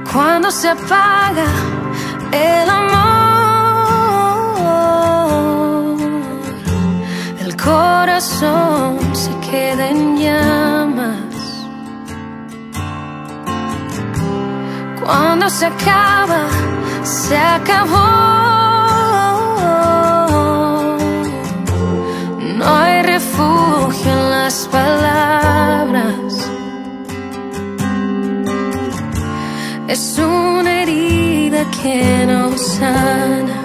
Cuando se apaga el amor, el corazón se queda en llamas. Cuando se acaba, se acabó. No hay refugio en las palabras. Es una herida que no sana.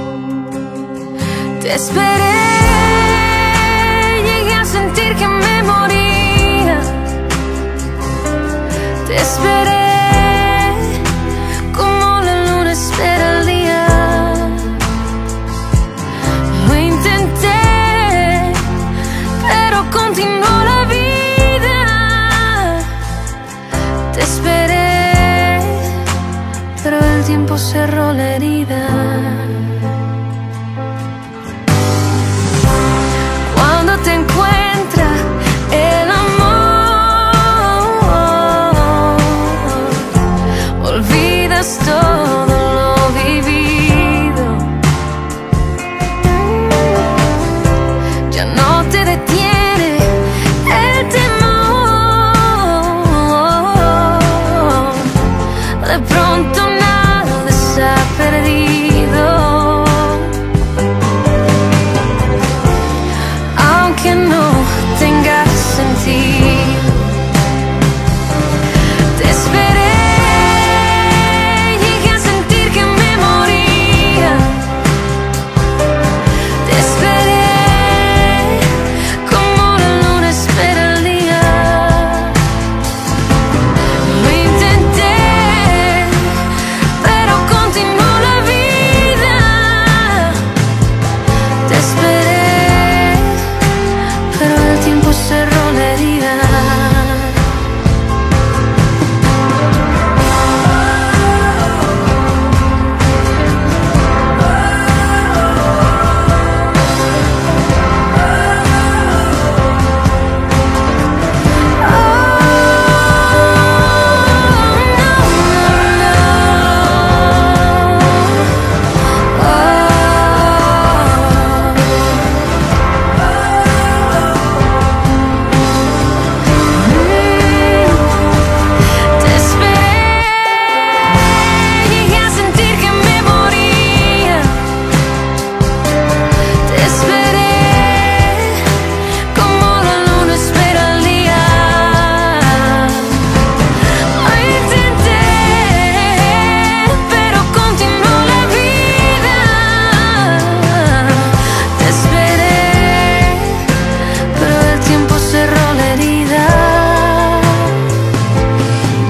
Te esperé, llegué a sentir que me moría. Te esperé como la luna espera el día. Lo intenté, pero continuó la vida. Te esperé, pero el tiempo cerró la herida. Cuando te encuentra el amor, olvidas todo lo vivido. Ya no te detiene el temor. De pronto perdido, aunque no tenga sentido. Te esperé, llegué a sentir que me moría. Te esperé como la luna espera el día. Lo intenté, pero continuó. Cerró la herida.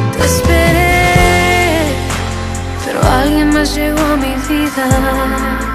Llegó a mi vida.